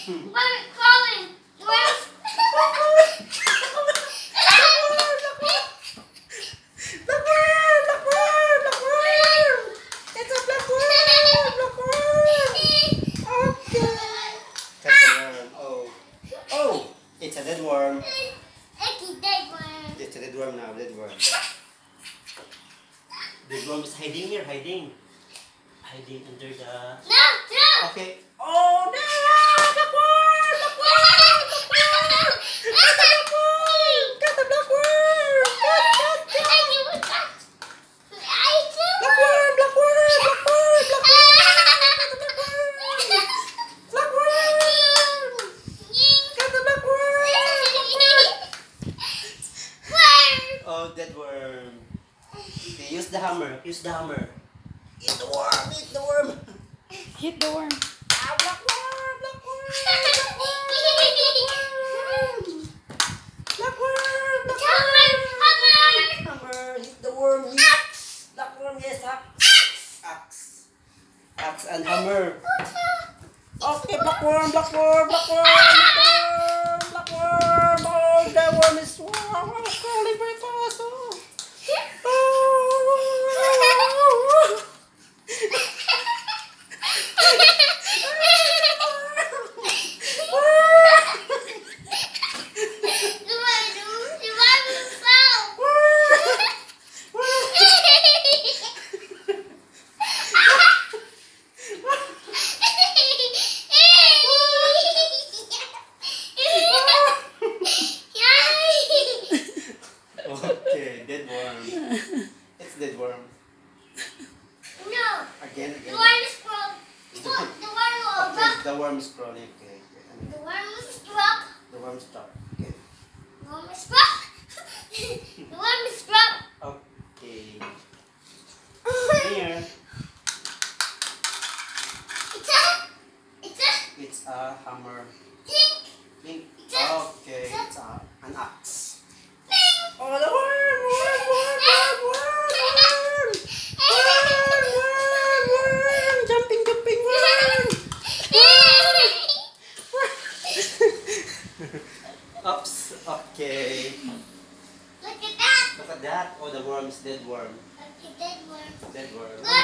Why crawling? Where's It's a black worm! Black worm! Okay. Catch the worm. Oh. Oh! It's a dead worm. It's a dead worm. It's a dead worm now. Dead worm. Dead worm is hiding here. Hiding. Hiding under the... No! No! Okay. Oh no! Black worm! Black worm! Black worm! Get the black worm! Get! Black worm! Black worm! Black worm! Black worm! Get the black worm! Oh, dead worm. Okay, use the hammer. Use the hammer. Hit the worm! Hit the worm! Hit the worm. Ah, black worm! Black worm! Black worm! Black worm! Black worm! Hammer! Hit the worm! Hit! Black worm! Yes, axe! Axe! Axe and hammer! Okay, black worm! Black worm! Black worm! Black worm! Oh, the worm is crawling very fast! Oh! Okay, dead worm. It's dead worm. No. Again. The worm is crawling. Look, the worm will Okay, drop. the worm is crawling. Okay. The worm is drop. The worm stop. Okay. The worm is drop. The worm is drop. Okay. Here. It's a hammer. Link. Okay. It's an axe. Oh, the worm! Worm! Jumping worm! Oops. Okay. Look at that. Look at that. Oh, the worm is dead worm. Look at that worm. Dead worm. Look.